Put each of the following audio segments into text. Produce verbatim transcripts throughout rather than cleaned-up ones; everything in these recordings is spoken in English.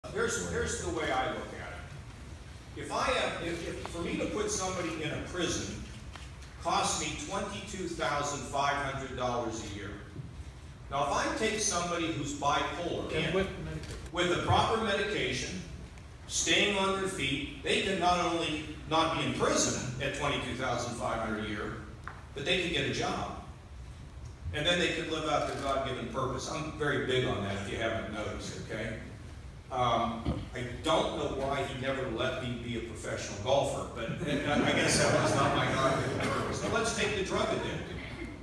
Here's, here's the way I look at it. If I have, if, if for me to put somebody in a prison costs me twenty-two thousand five hundred dollars a year. Now, if I take somebody who's bipolar in, with, with the proper medication, staying on their feet, they can not only not be in prison at twenty-two thousand five hundred dollars a year, but they can get a job. And then they can live out their God-given purpose. I'm very big on that if you haven't noticed, okay? Um, I don't know why he never let me be a professional golfer, but I guess that was not my God-given purpose. Now let's take the drug addicted.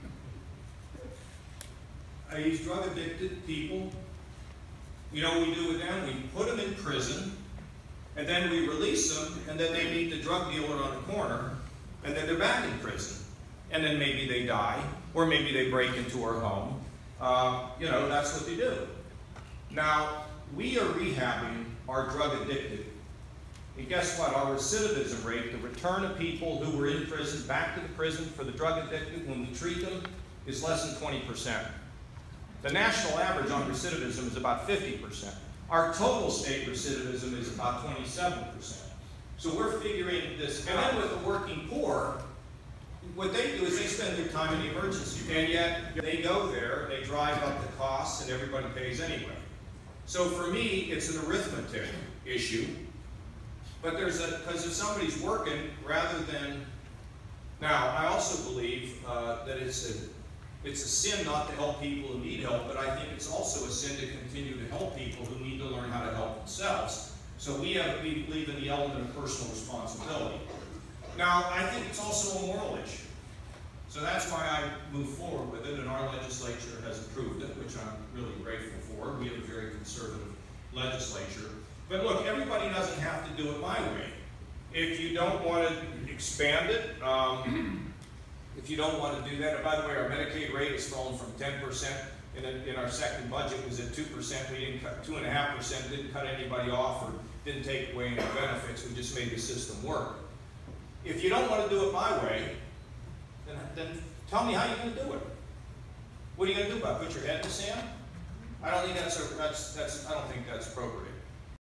Uh, these drug addicted people, you know what we do with them? We put them in prison, and then we release them, and then they meet the drug dealer on the corner, and then they're back in prison. And then maybe they die, or maybe they break into our home. Uh, you know, that's what they do. Now, we are rehabbing our drug addicted. And guess what? Our recidivism rate, the return of people who were in prison back to the prison for the drug addicted when we treat them, is less than twenty percent. The national average on recidivism is about fifty percent. Our total state recidivism is about twenty-seven percent. So we're figuring this out. And then with the working poor, what they do is they spend their time in the emergency, and yet they go there, they drive up the costs, and everybody pays anyway. So for me, it's an arithmetic issue, but there's a, because if somebody's working, rather than, now I also believe uh, that it's a, it's a sin not to help people who need help, but I think it's also a sin to continue to help people who need to learn how to help themselves. So we have, we believe in the element of personal responsibility. Now, I think it's also a moral issue. So that's why I move forward with it, and our legislature has approved it, which I'm really grateful for. We have a very conservative legislature. But look, everybody doesn't have to do it my way. If you don't want to expand it, um, if you don't want to do that, and by the way, our Medicaid rate has fallen from ten percent in, a, in our second budget was at two percent. We didn't cut two point five percent, didn't cut anybody off or didn't take away any benefits. We just made the system work. If you don't want to do it my way, then, then tell me how you're going to do it. What are you going to do about it? Put your head in the sand? I don't think that's, a, that's, that's, I don't think that's appropriate.